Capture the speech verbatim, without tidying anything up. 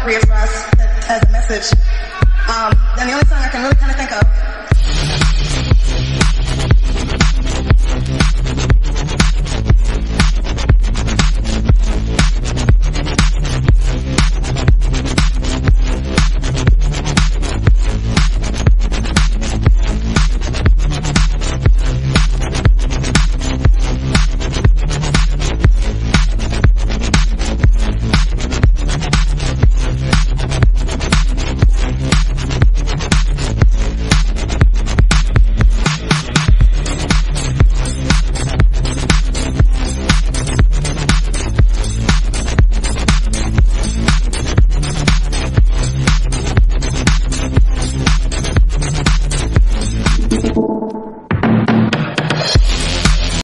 appropriate for us as a message. Um, and the only song I can really kind of think of